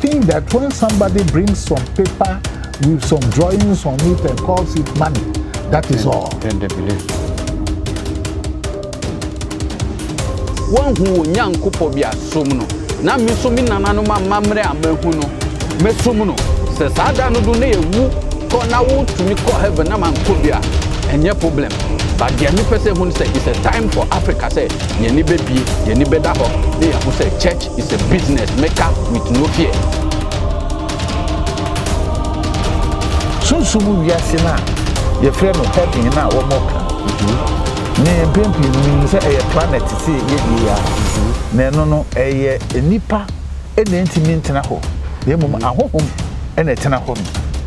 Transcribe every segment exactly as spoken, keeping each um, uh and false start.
think that when somebody brings some paper with some drawings on it and calls it money, that is all. Then they believe. One who young couple be a sumno. Now, Miss Sumina, no mamre, and Mehuno, Mesumuno, says I don't know, who call now to me call heaven, a man could be and your problem. But the only person who said it's a time for Africa, say, Yenny baby, Yenny better, they who say church is a business maker with no fear. So, so we are seeing now, your friend of helping now, one more. Ne pimpin means a planet to see ye. Ne no no a nipa and the intimate na ho. Ye mum a home and a tenor home.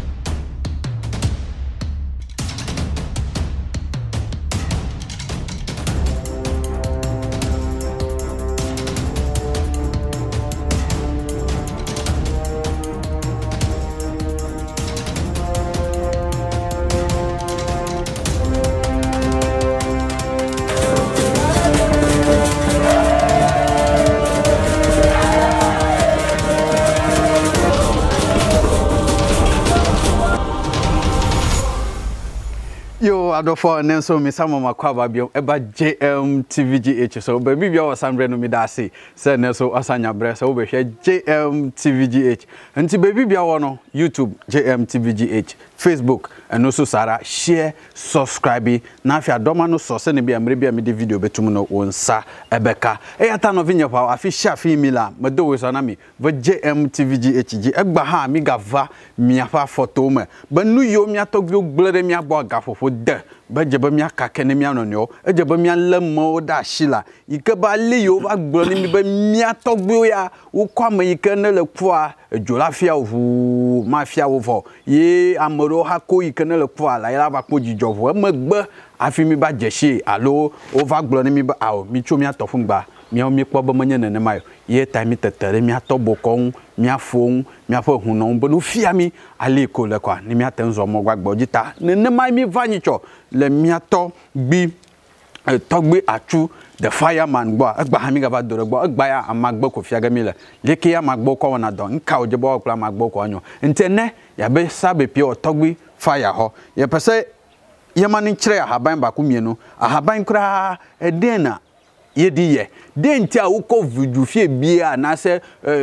Yo, I don't for an so me some of my quababio about J M T V G H. So, baby, you are some random midasi. Said Nelson Asanya Breast over here J M T V G H. And to baby, you are YouTube J M T V G H, Facebook, and also Sarah. Share, subscribe. Now, if you are domano, so send me a maybe a midi video betumuno on Sa Ebeka. E atano vinya pa afisha fi mila. Mado is anami. But J M T V G H G. Egbaha mi gava miafa photo me. But nu yo mi atoglu blade mi abo gafo. De bajeba mi akake ne mi anonyo ejeba mi lemo da shila ikeba le yo ba gboni mi ba mi atogbo ya wo kwama ike ne le kwa ejola fia wu mafia wo fo ye amoro hako ike ne le kwa la ila ba ko jijovo emegbe afi mi ba jeshi alo over gboni mi ba awo mi cho mi atofun gba mi o mi po ba manye ne ne mayo ye time tetere mi atobo kon mi afon mi afo huno bo no fia mi ale ko le kwa ni mi atenzo mo gbagbo jita ne ne mai mi vanyicho le mi ato gbi Torgbui Atsu the fireman gbo agba ha mi ga ba doro gbo agba ya amagbo ko fia ga mi le leke ya magbo ko wona don nka ojebo okla magbo ko onyo ntene ya be sabe pie Torgbui fire ho ye pese ye mani kire ahaban ba ku mienu ahaban kura edena yedi ye de nti a wo ko vudu fie bia na se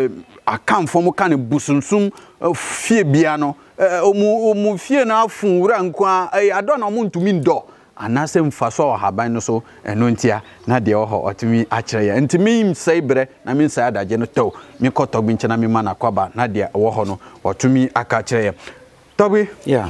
akan fo kan busunsum fie bia no omu omu fie na afun wura nko ado na mo ntumi ndo anase mfaso haban no so eno ntia na de oho otumi a kire ye ntimi msai bre na mi nsai adaje no to mi ko Torgbui nche na mi mana kwaba na de wo ho no otumi aka kire ye Torgbui yeah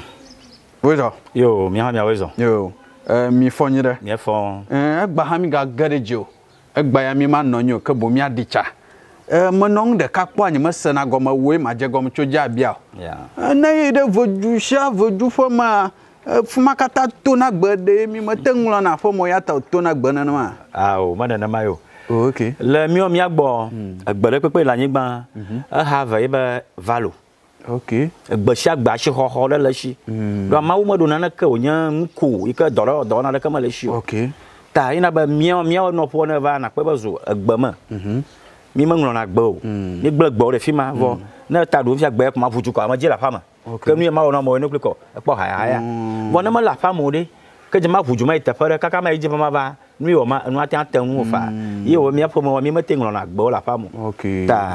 wezo yo mi ha mi wezo yo eh mi fonyire mi fon eh agba ha mi ga garejo agba ya mi ma nonyo ke bo mi adicha eh monong de kakpo anyi masena goma we maje gom choja bia yeah na ye de voju sha voju foma fuma kata to na gbede mi matengulo na fomo ya ta to na gbana na ma ah o ma na ma yo okay le mi o mi agbo agbere pepe la yigban a have e ba valo okay egbe si agba si ho ho le si do ma wo mo do na na ke onya nku ike doro do na le kama le si okay ta ina ba mi o mi o no po na va na pe ba zo egbe ma mhm mi ma nglo na gbo ni gbe gbo re fi ma vo na ta do fi agbe ko ma fuju ko ma je la fama ke mi ma ona mo no kliko e po ha ha ya bo na ma la fama de ke je ma fuju ma ita fere kaka ma je ma ba mi o ma nu ati atan wo fa ye o mi apo mo mi ma te nglo na gbo la fama okay ta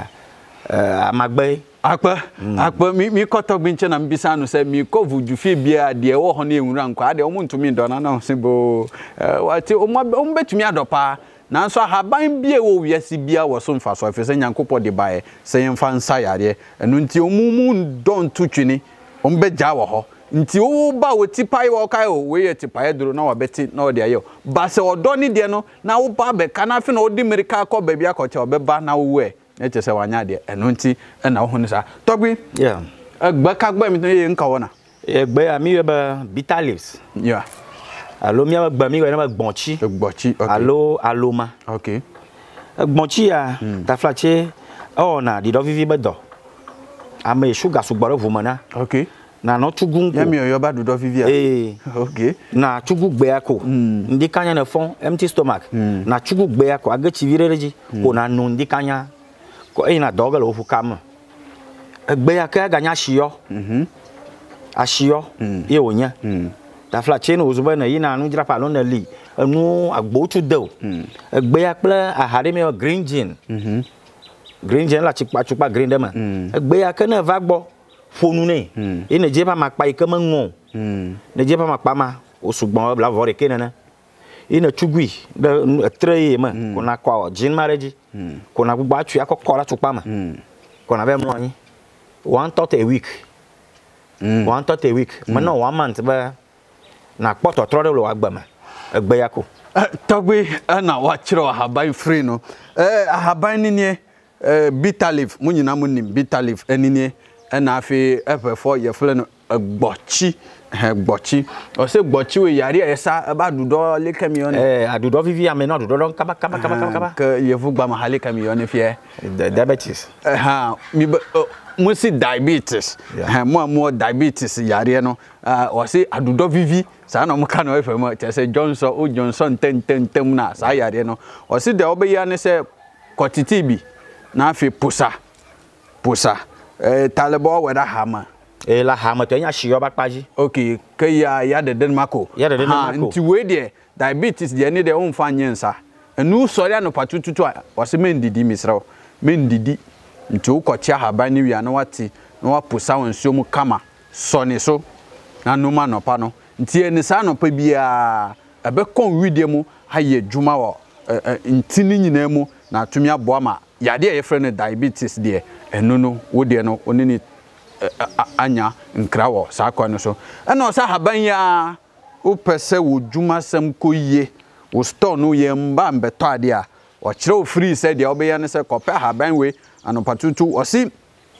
eh amagbe akpa akpa mi mi ko Torgbui nche na mbisa no se mi ko vuju fi bia de wo ho na enwura nkwa de o mu ntumi ndo na na se bo wati o mo betumi adopa na so haban bia wo wiase bia wo so mfa so afese nyankopɔ de bae se yemfa nsa yare enu nti o mu mu don tutwini o mbeja wo ho nti o ba wo tipai wo kai o we ye tipai duro na wo beti na wo de ayo ba se odo ni de no na wo ba be kana fe na o di merika akɔ ba bia akɔ che obeba na wo we e che se wanya de enu nti e na wo ho ni sa Torgbui yeah agba ka gba mi ye nka wona egbe ami ba bitter leaves yeah allo mi agba mi na gbonchi gbonchi okay allo aloma okay gbonchi ya ta flache o na di do vivi bedo ame sugar sugboro vumana okay na no tugu ya mi oyo ba do do vivi eh okay na tugu gbe ako ndi kanya na fon empty stomach na tugu gbe ako agachi virereji ko na no ndi kanya ko e na doga lo fu kam egbe ya ke ganya shio mhm ashio ye wonya ta fla chain ozuba na yi na anu jira pa lo na li anu agbo tu de egbe ya kple ahare me green gin mhm green gin la chipa chipa green dem egbe ya ke na va gbo fonu ne e ne je pa makpa ike manwo ne je pa makpa ma osugbon bla vore ke na ina Torgbui de treye ma kuna kwa gin marriage kuna gbogbo atu akokora tupa ma kuna be mo yin one thought a week mm. one thought a week mm. no one month ba na poto trode lo agba ma egbe yako Torgbui na wa chiro haban free no eh haban ni ne bitter leaf munyina munim bitter leaf enini na afi efefo ye fle no gbochi gbochi o se gbochi we yari esa ba dudo le camion eh adudo vivi ame no dudo don kaba kaba kaba kaba ke ye fu gba ma hale camion fie diabetes ha mi mo si diabetes ha mo mo diabetes yare no o se adudo vivi sa na mo ka no efe mo che se Johnson o Johnson ten ten tem na sa yare no o se de obeya ne se kotiti bi na afi pusa pusa eh talebo weda hama eh la hama to nya shiyo ba paji okay ke ya ya de den mako ya de den mako nti we de diabetes de ne de o mfa nyensa enu sori anopa tututu o se mendidi misra mendidi nti ukochi ahaba ni wi na wati na wapusa wonsuo mu kama sone so na numa no pa no nti eni sa no pa bia ebe kon widie mu haye djuma wo ntini nyina mu na atumi aboa ma yade ye frɛ no diabetes de enu no wo de no onini anya nkrawo sa kwa no so ɛna sa haban ya wo pese wo djuma sam koyie wo store no ye mba mbeto ade a o kire o free se de obeya ne se kope haban we anopatutu osi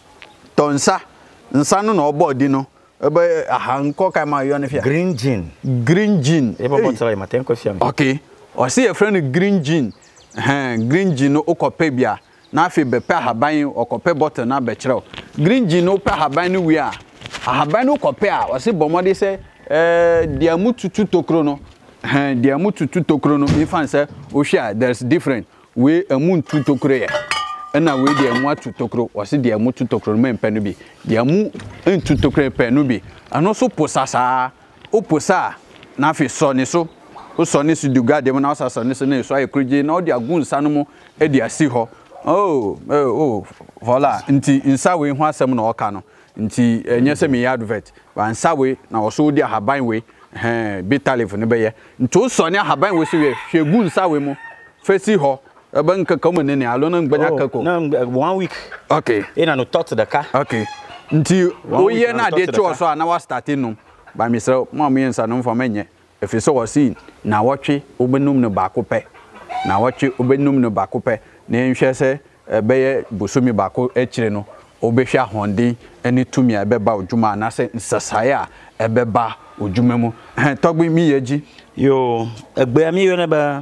tonsa nsa no na obodi no ebe ahanko kai ma yo ne fia green gin green gin e bo bottle ma ten ko fia me okay osi e friend green gin eh green gin no okope bia na afi bepe haban okope bottle na be kire green gin no pe haban no wi a haban no kope a osi bomode se eh dia mututu tokro no eh dia mututu tokro no mi fan se o hia there's different we amu tutu tokro ya na we dia mu atu tokro wase dia mu tutokro me mpenu bi dia mu entu tokro penu bi ano so posasa o posa na fi so ni so o so ni su duga de na so ni so na so ayekroje na o dia gunsa no mu e dia si ho oh oh voila nti nsa we ho asem na o ka no nti enye se me advert wa nsa we na o so dia haban we eh bitter leaf ne be ye nti o so ni haban we so we hwegu nsa we mu fesi ho ebe nke ka mun ne alo na gbanya kako na one week okay ina no tot the car okay nti o ye na de cho so na wa start no ba mi sre mo am yensa no mfa menye efi so wasi na wotwe obenum no ba ko pe na wotwe obenum no ba ko pe na nhwe se ebe ye bosomi ba ko ekire no obehwa honden eni tumi ebe ba odwuma na se nsasae a ebe ba odwuma mu Torgbui mi yeji yo egbe mi yo na ba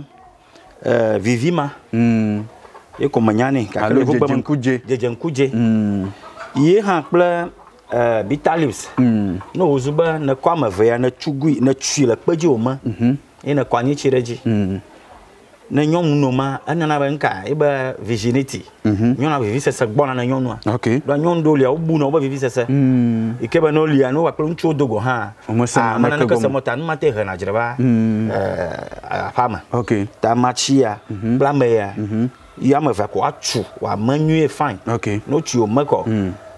Uh, vivima mm e ko manyane ka le jejenkuje jejenkuje mm ye ha kple uh, bitter leaves mm no ozuba na kwa mavea na Torgbui na tui la kpeji o ma mhm e na kwanye chireji mm na nyom no ma ana na ba nka e ba virginity mhm nyona vivi sese gbona na nyonu a okay do nyon do lia obu na oba vivi sese mm e ke ba no lia no wa klo nchu dogo ha ah mana na kasa mota no mate he na jireba mm eh afama okay ta machia blameya mhm ya ma va ko atu wa manu fine okay no tu o mako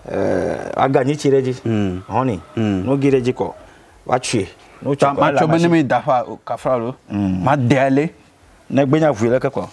eh agani chireji mm honey no gireji ko wa tue no tu ma cho bene mi dafa kafralo ma dele na gbenya vuele kako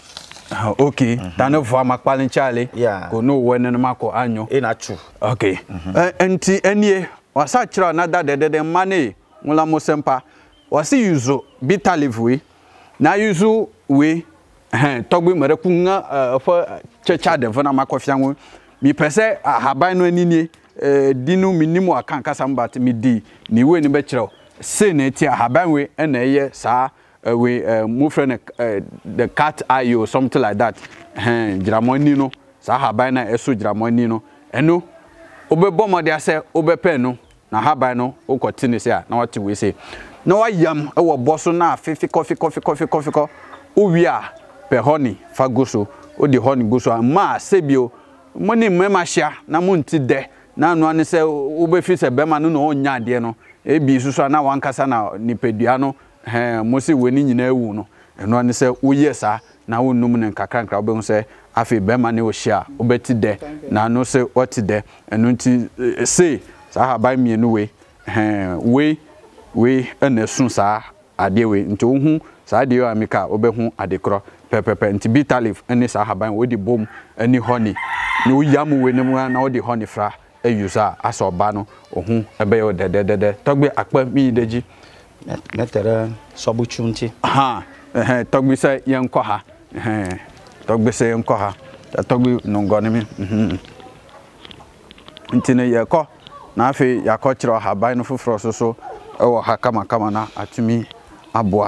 okay ta no vo amakpalin chale ko no wene no mako anyo e na tu okay enti enie wasa chira na da de de mane mula mosempa wasi yuzo bitter leaf we na yuzo we eh Torgbui mere kunga fo checha de vona makofianwo mi pese haban no anini dinu minimu akan kasamba mi di ni we ni be chira se na ti haban we na eye sa we move friend the cat eye or something like that eh jiramoni no sa haban na eso jiramoni no eno obebo mo dia se obepe no na haban no ukotini se a na wati we se na wayam e wo boso na fifi coffee coffee coffee coffee ko owia pe honey fagoso o de honey goso ma sebio moni mema hia na munti de na no ane se wo be fi se be ma no no onya de no e bi susu na wankasa na nipedua no eh mo se weni nyina ewu no eno ane se wo yesa na wo num ne nkakra nkra wo be hu se afi be ma ne wo hia wo beti de na no se oti de eno nti se sa haban mienu we eh we we ene sun sa ade we nti wo hu sa de yo amika wo be hu adekro pepepe nti bitter leaf ene sa haban wo di bom ene honey ni wo yam we ne mu na wo di honey fra eyusa aso ba no ohun ebe yo de de de Torgbui akpa mi deji metere sobuchu nti ha eh Torgbui se yenko ha eh Torgbui se yenko ha Torgbui nongo ne mi mhm nti ne yeko na afi yakọ kire ha ban no foforo so so ewo ha kama kama na atumi aboa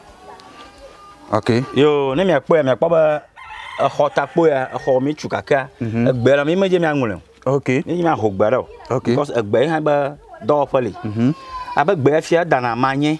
okay yo ne me akpo ya me akpo ba hota kpo ya ho mi chukaka egbera mi meje mi anwule okay ni mi ahogbara okay because egbe ha ba do pali mhm aba gbe afia dana manye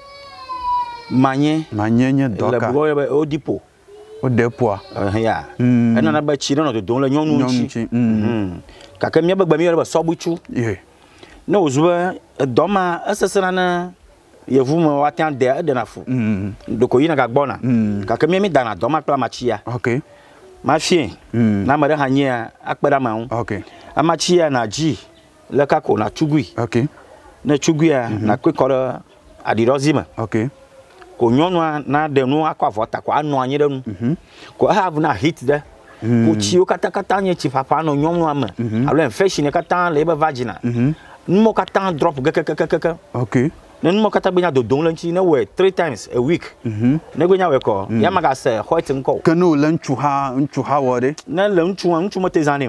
manye manye nye doka le bugo ya odipo odepo eh ya ena na ba chi no do don le nyonu chi mhm kaka mi bagba mi ya ba sobuchu yeah no zuwa doma asesana na yevu mo watan de de na fu mhm doko yina ga gbona kaka mi mi dana doma kla machia okay ma fie na mare hanye akpera ma hu okay amachia na ji leka ko na Torgbui okay na Torgbui na kwekoro adirozima okay ko nyonwa na de nu akwa vota kwa anu anye de nu mhm ko have na hit de ko chi o kata kata nye chi papa no nyonwa ma alo infection kata le be vagina mhm mo kata drop kekekekeke okay na mo kata benya do don lanchi na we three times a week mhm na gwenya we ko ya maga se hoit nko kanu lanchu ha nchu ha wore na lanchu nchu motezane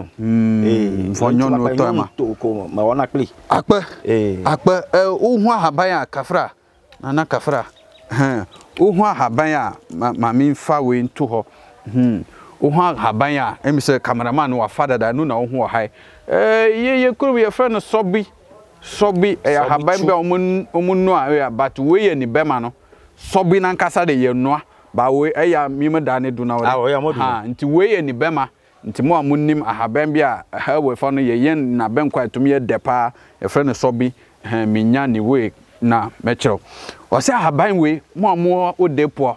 eh fo nyono to ma to ko ma wona kli akpa eh akpa o hu ahaban a kafra na na kafra eh o hu ahaban a ma mi fa we ntu ho mhm o hu ahaban a emi se cameraman wa father da no na o hu hai eh ye ye kuru ye friend Sobi Sobi e ahaban be omun omunno a but we ye ni bema no Sobi na nkasa de ye noa ba we e ya mi me da ne du na we ha nti we ye ni bema nti mo amunnim ahaban bi a ha we fa no ye yen na ben kwa tum ye depa e friend Sobi eh minya ni we na mechero o se ahaban we mo amo o depo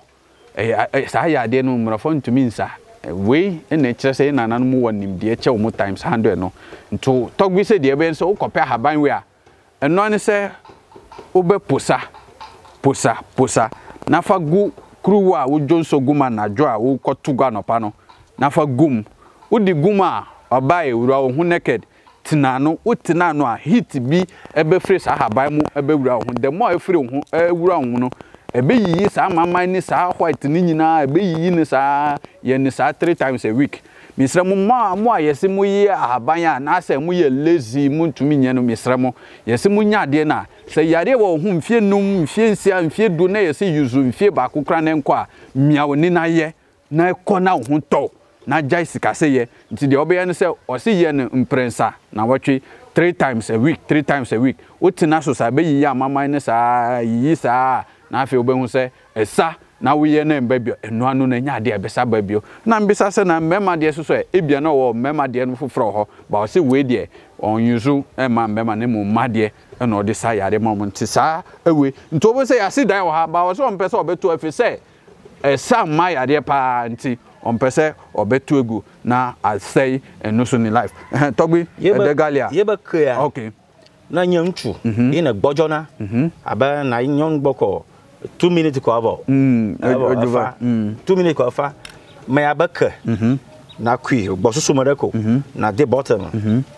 e sa ya de no mrofo ntumi nsa we ene kire se na nan mu wonim de eche wo times one hundred no nto Torgbui se de be nso ukope ahaban we a eno ane se obe posa posa posa na fa gu kruwa wo jonso guma na jo a wo kotuga no pa no na fa gum wo di guma oba e wura wo hu naked tina no wo tina no a heat bi ebe fresh ahaban mu ebe wura wo de mo e free wo e wura wo no ebe yi sa mama ni sa white ni nyina ebe yi ni sa ye ni sa three times a week misra mu ma mo ayese mu yi ahaban ya na asa mu ye lazy mu ntumi nya no misra mu yese mu nya de na se yare wo hu mfie num mfie nsia mfie du na yese yuzu mfie ba kokra ne nko a mia woni na ye na ko na hu to na jai sika se ye nti de obe ye ne se o se ye ne mprensa na watwe three times a week three times a week otina so sa be yi ya mama ne sa yi sa na afi obehu se esa na woye na mbabio eno anu na nya de ebesa babio na mbisa se na mmema de so e bia na wo mmema de no foforo ho ba o se we de on yuzu e ma mmema ne mu ma de e na o de sa yare ma mu nti sa ewe nti obo se ya si dan wo ha ba o so mpese obeto afi se esa ma yare pa nti on pese obeto egu na asay eno so ni life Torgbui de galia ye ba kya okay na nyanchu ina gbojona aba na nyon gboko two minutes ko abo mm ojuva two minutes ko afa me abaka na kwi gbosusu moreko na de bottom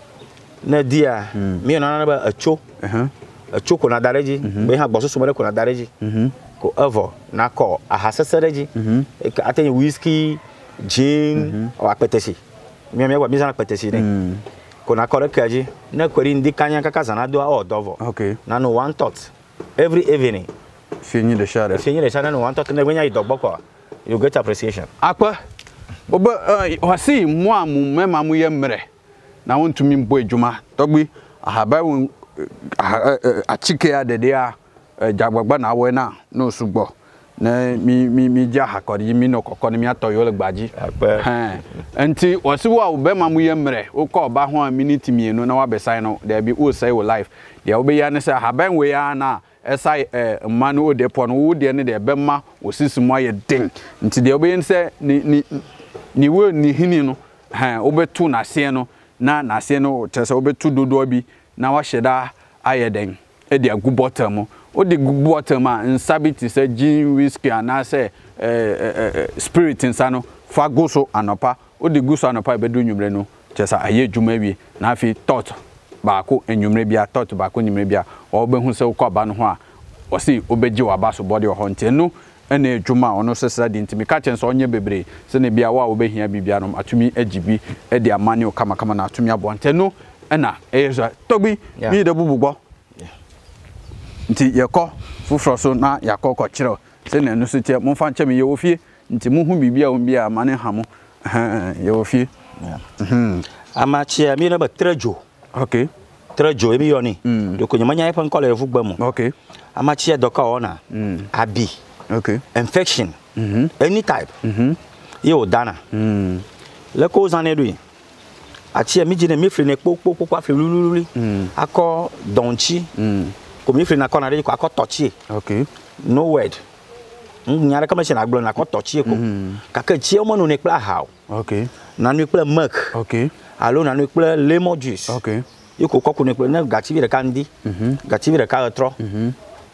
na dia mi na na ba acho acho ko na dareji be ha gbosusu moreko na dareji ko evo na ko ahasesereji atenye whiskey gin o apetesi mi mi wa mi sana apetesi ne ko na kore kaji na kweri ndi kanya kaka sana do o dovo okay na no one thought every evening fini de share fini de share no one thought na gwenya idogbo ko you get appreciation akwa obo o si mu amu mema mu ye mre na wontumi mbo adwuma Torgbui ahaba a chike ya dede a jagbagba na we na no sugbo na mi mi mi ja hakori mi no kokko ni mi atoyo le gbaji eh enti wose wo a wo be ma mu yemre wo ko ba ho a minute mienu na wa besan no there be wo say wo life there wo be ya ne say haban we ya na esai eh manu o depo no wo de ne de be ma wo sisimu aye den nti there wo be say ni ni ni wo ni hini no eh wo be tu na se no na na se no tese wo be tu dodo bi na wa hyeda aye den e de agu bottom mo o de gu bottom a insabiti say gin whiskey ana say eh spirit insano fa go so anopa o de gu so anopa e be do nwumre no tese aye djuma wi na afi tot baako enwumre bia tot baako nwumre bia o be hu se ko ba no ho a o si obegye wa ba so body ho nte no ene adwuma ono sesra di ntimi ka chen so onye bebre se ne bia wa obehia bibia no atumi agibi e de amane o kama kama na atumi abo nte no ena eza Torgbui mi de bubugbo nti yekọ fufro so na yakọ ko kire se ne no so tie mo fa nche me ye ofie nti mo hu bibia o bia amane hamo ye ofie mhm amachi mi na ba trejo okay trejo e mi yoni de ko nyamanya e pan kole fugba mu okay amachi doka ona abi okay infection mhm any type mhm yo dana mhm le ko zan edu achi mi jine mi fri ne popo popo afri lululi akọ donchi mhm ko mi fri na kọ na re ko akọ touchi okay no word nyara kama shina agbo na akọ touchi ko kaka chi o mo no ne kla how okay na nu kla milk okay alo na nu kla lemon juice okay yiko kokku ne kla na gati bi de kandi mhm gati bi de ka tro mhm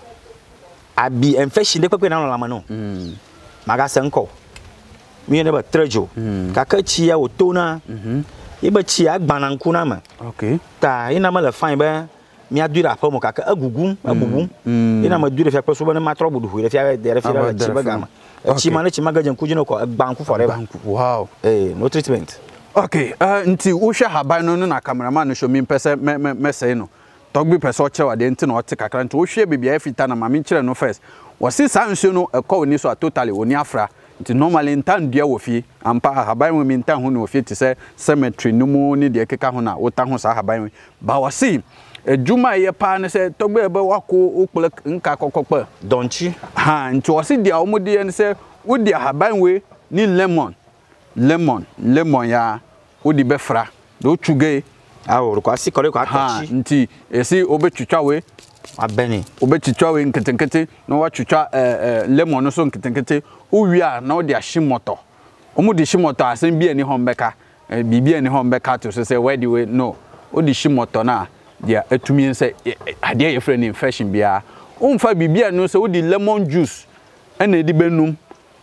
abi infection de pepe na no lama no mhm maga senko mi ne ba trejo kaka chi ya otona mhm iba chi agbananku na ma okay ta ina ma le fine ba mi adura pa mo kaka agugum agugum ina ma dure fa pe so ba na ma tro budu hu re fa de re fa la chi ba gama chi ma ne chi maga jan kujino ko agbanku forever wow eh no treatment okay uh nti wo hwe haban no na cameraman no show mi pese me me say no Torgbui pese o chewa de nti na o te kakra nti wo hwe bibia afita na ma mi kire no first wo si sanso no ekọ oni so totally oni afra nti normally ntan dua wo fie ampa haban wo mi ntan ho no fie ti se cemetery no mu ni de keka ho na wo ta ho sa haban ba wo si ejuma ye pa ne se Torgbui ebe wako okpole nka kokokpa donchi ha nti wo si dia wo mu de ne se wo dia haban we ni lemon lemon lemon ya wo di befra do chuge awo ko asi kore ko akachi nti esi obetwitwa we abeni obetwitwa we nketenkete no wa twitwa eh lemon no so nketenkete uwia na wo di ahimoto omu di himoto asen bia ni hombeka bibia ni hombeka to so say where the way no o di himoto na dia etumi nse ade ye frɛ ni infection bia o mfa bibia no so wo di lemon juice ena edi benum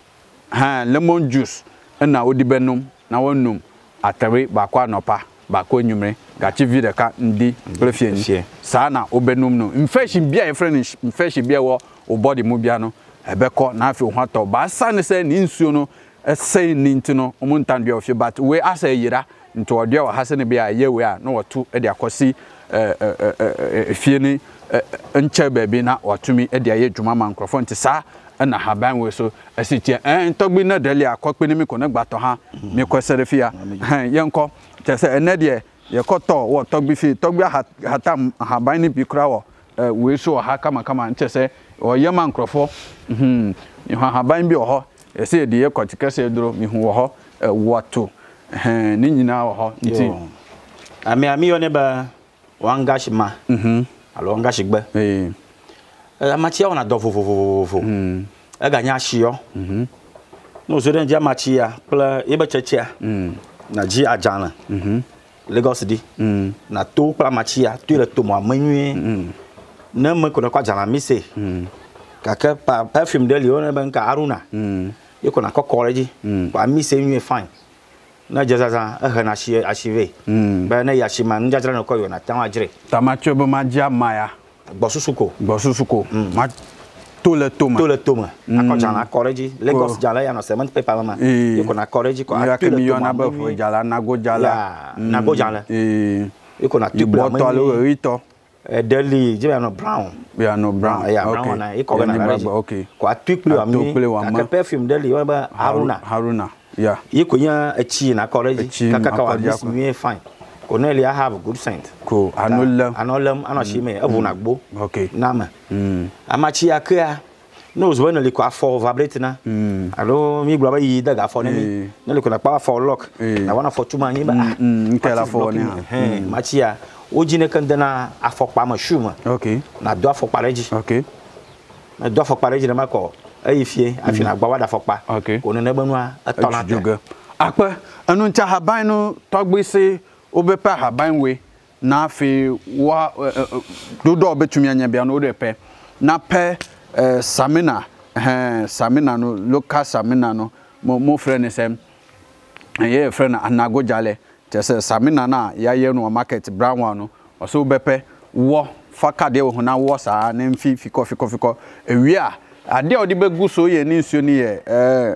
ha lemon juice ena wo di benum na wonum atare ba kwa nopa ba kwa nwumre gachi video ka ndi prefie ni sa na obenum no infection bia ye frɛ ni infection bia wo o body mu bia no ebekọ na afi ho atọ ba sa ne se ni nsuo no esei ni ntino omuntan bia ofie but we asa yira nto odua wa hase ne bia ye we a na wotu e de akosi eh eh fie ni nche baabi na watumi e de aye dwuma man krofo nti sa na haban we so asitie eh Torgbui na dali akokpe ni mi ko na gbato ha mi ko serefia yenko tese ene de ye koto wo Torgbui fi Torgbui hatam haban ni bi kra wo we so ha kama kama ntese o ye man krofo mhm mi haban bi oho ese de ye kotikese duro mi hu wo ho woto eh ni nyina wo ho nti ami ami yo ne ba wangashima mhm alo wangashigbe eh amachi ona do fofofofo mm e ganya hio mhm no so den je amachi ya pla e ba chechia mm na ji ajana mhm Lagos di mm na to pla amachi ya to le to mo amanwie mm na me ko na kwa jana mi se mm kaka pa perfume de li ona ban ka aruna mm e ko na kokore ji kwa mi se nwie fine na jazaza e na hie achieve mm ba na ya shima njajara na ko yo na tan ajire tamacho be maja maya Gbosusuko Gbosusuko ma to le toma to le toma akọ jana college Lagos jala ya no cement paper mama yiko na college ko atu le toma ba fo jala nago jala nago jala eh yiko na tu bottle lo rito eh deli je no brown ya no brown ya brown na yiko na college okay ko atu kle wa mi ka perfume deli wa ba haruna haruna ya yiko nya achi na college kaka ka wa this me fine Only I have a good scent. Cool. Anolam. Anolam, anoshime, abunagbo. Okay. Nama. Hmm. Amachi akea. no zo na le ko afọ vibrate na alo mi gba ba yi daga afọ ni na le ko na pa afọ lock na wana afọ tuma ni ba nkela afọ ni eh machia oji ne kan na afọ pa ma shuma okay na do afọ pareji okay na do afọ pareji na mako ayi fie afi na gba wa da afọ pa ko ne na banu a atona juga akpa anu ncha haban no Torgbui se obepa haban we na afi wa dodo obetumi anya bia no de pe na pe samina eh samina no local samina no mo mo friend sem ye friend anago jale just samina na ya ye no market brown one no so bepe wo faka de wo na wo sa na mfi fiko fiko fiko ewi a ade odi begu so ye ni nsuo ni ye eh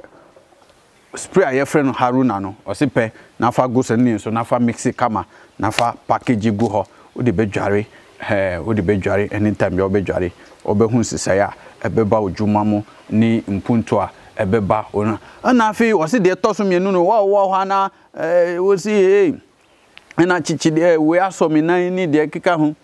spray ye friend Haruna no o se pe na fa go so ni so na fa mix kama na fa package gu ho o de bedware eh o de bedware anytime you bedware obehu sisaya ebeba odwuma mo ni mpunto a ebeba ona ana afi o se de toso mienu no wo wo ha na eh wo si eh na chichi de we asomi nan ni de kika ho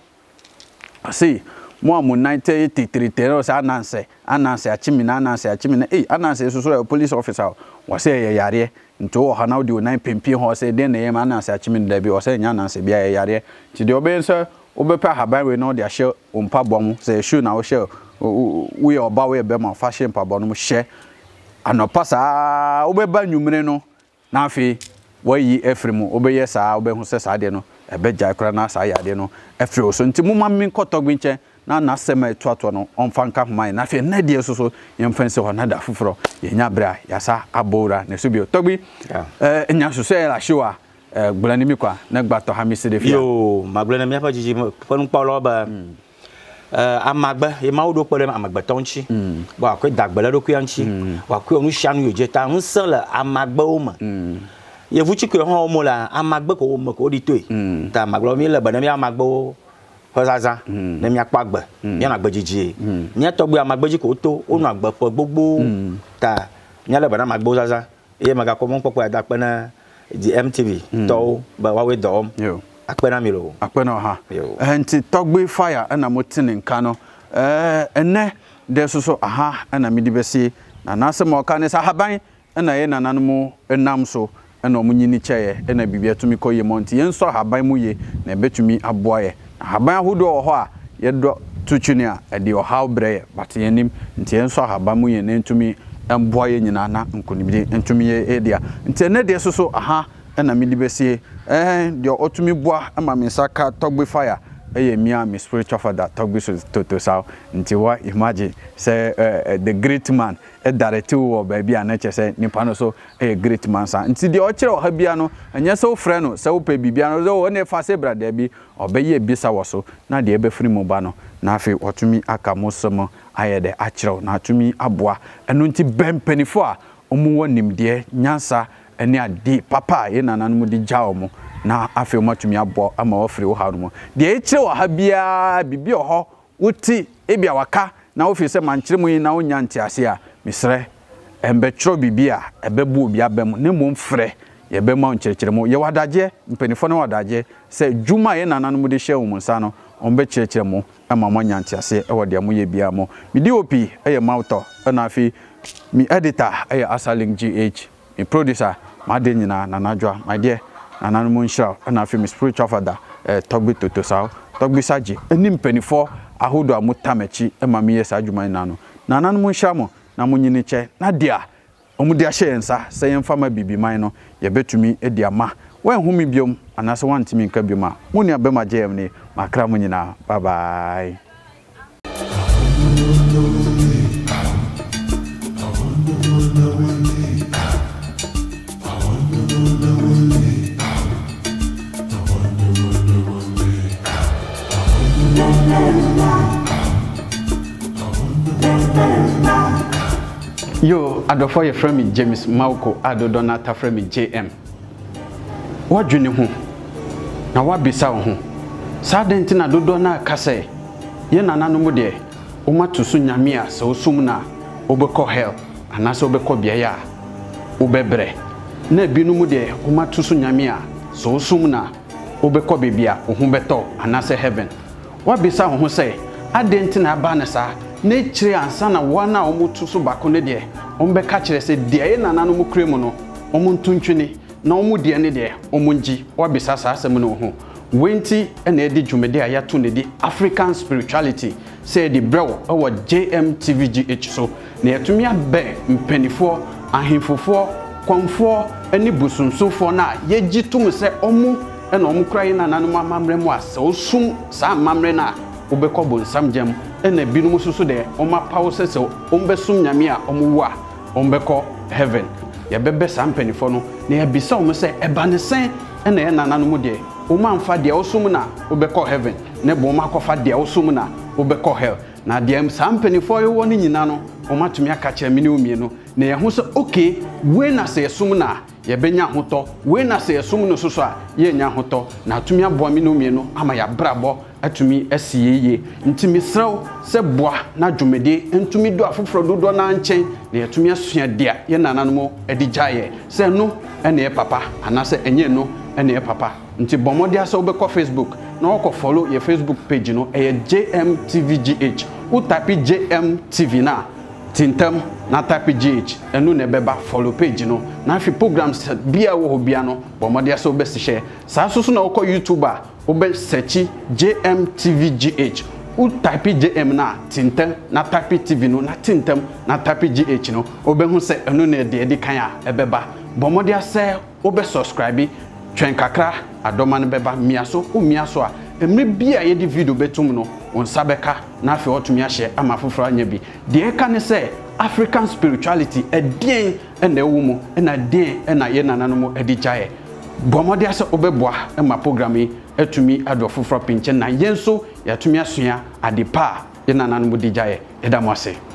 see mo am nineteen eighty-three tero sa ananse ananse achimina ananse achimina eh ananse so so police officer wo se ye yare nto wo ha na de nine pempi ho se de na ye ma ananse achimina da bi wo se nya ananse bia ye yare ti de obense obepa haban we no de ahye ompa bom se shoe na wo hye we oba we be ma fashion pa bom hye anopa sa obeba nwumre no na afi wayi efrimu obeye sa obehu se sa de no ebeja kra na sa ya de no efri so nti muma min Torgbui nche na na sema etuato no onfa nka homa na afi na de so so yemfanse ho na da fufuro yenya bra ya sa abora na so bi Torgbui eh enya so se la shiwa eh gbulani mi kwa na gbato ha mi se de fi yo magbulani mi afa jiji fonu pa lo ba eh amagba e ma odo pere amagba tonchi wa ko dagbele do kuyanchi wa ko onu shanu yo jeta nsan la amagba o ma ye vuchi ko ho mo la amagba ko mo ko di toy ta maglo mi le ba na mi amagba o hozaza na mi apagba mi na agba jiji ni Torgbui amagba ji ko to onu agba fo gbogbo ta ni le ba na amagba zaza e maga ko mo popo da pe na di M T V to ba wa we dom yo akpena mi lo akpena ha enti Torgbui fire na motine nka no eh ene de so so aha na mi di besi na na se mo ka ne sa haban na ye nananu mo enam so na omunyini cheye na bibia tumi koye monti yenso haban mu ye na betumi aboaye haban ahodo ho a ye do tuchuni a e de ohaw bre but yenim nti yenso haban mu ye na ntumi emboaye nyina na nkonibide ntumi ye edia nti ne de so so aha na mi libesi eh de otumi boa ama me saka Torgbui fire eye mia me spiritual father Torgbui so toto sao nti wa imagine say uh, the great man e direct wo baby anache say nipa no so e great man sa nti de o kire o ha bia no anya so frɛ no say wo pe bibia no so ne fa se brada bi obeye bisa wo so na de e be free mu ba no na afi otumi aka mosomo aye de a kire na atumi aboa eno nti bempanifo a omu wonim de nyansa ene adi papa ye nananu di jawo mo na afi o matumi abo ama wo free wo ha no mo de e kire wo ha bia bibi ho wuti e bia waka na wo fi se mankire mu na wo nyanti ase a misre embe tro bibia ebebu obi abem ne mom frɛ ye be ma onkyerkyere mo ye wadaje mpanifo ne wadaje se djuma ye nananu de hye wo nsa no ombe kyerkyere mo ama mo nyanti ase e wode mo ye bia mo mi D O P eye mauto na afi mi editor eye Asalink G H mi producer ma de nyina na najwa my dear nananu mo nshira na afi mi spiritual father eh Torgbui toto sao Torgbui saji eni mpanifo ahodo amutamachi e ma mi ye sa adwuma na no nananu mo nshira mo na munyini che na dia omude ahye nsa se yemfa ma bibiman no ye betumi edi ama wan humi biom anase wantimi nka bioma muni abema jem ni makra munyina bye bye. Yo, adofo ye frame me James Mauko adodo na ta frame me J M. Wadwene ho. Na wabisa wo ho. Sa denti na dodo na kase. Ye nananu mu de. O matusu nyame a se osum na obekọ hell anase obekọ bia ya obebre. Na binu mu de o matusu nyame a se osum na obekọ bebia o ho beto anase heaven. Wabisa wo ho se adenti na aba na sa nature ansa na wana omo tu so bako ne de omo be ka kire se de ye nananom mu kremu no omo ntuntwini na omo de ne de omo nji obisa sa asem no ho wenti ena edi dwumede aya to ne di African spirituality say the brew our J M T V G H so na yetumi abe mpanifo ahemfofo konfo eni busunsofo na yeji tum se omo ena omo kraye nananom amamre mu asa osum sa amamre na obekọ bonsam jam ena binum susu de oma pawo sese ombesum nyame a omo wa ombekọ heaven ya bebe sampanifo no na ya bisa omo se eba ne sen ena ye nananom de oma mfa de osum na obekọ heaven ne bo ma kofa de osum na obekọ hell na de sampanifo yo woni nyina no oma tumi aka kire mini omie no na ye ho se okay we na se sum na ye benya hoto we na se sum no soso a ye nya hoto na tumi aboa mini omie no ama ya brabo atumi asiyeye ntimi srew se boa na dwumede ntumi do afoforo dodo na nchen na yetumi asua dia ye nananom edijaye se no ene ye papa anase enye no ene ye papa nti bomode asa obekọ Facebook na okọ follow ye Facebook page no eye J M T V G H u type J M T V na tintam na type G H enu ne beba follow page no na fi programs bia wo bia no bomode asa obesihye sa soso na okọ YouTuber obe search J M T V G H u type J M na tintam na type T V no na tintam na type G H no obe hu se enu ne de edi kan a ebeba bomode asa obe subscribe twen kakra adoma ne beba miaso o miaso a emre bia ye di video betum no on sabeka na afi otumi ahye ama foforo anya bi de ka ne se African spirituality edien ena ewumu ena den ena ye nananom edijaye bomode asa obeboa ema program yi atumi ado foforo pinche na yenso yatumi asua adepa ye nananom edijaye edamose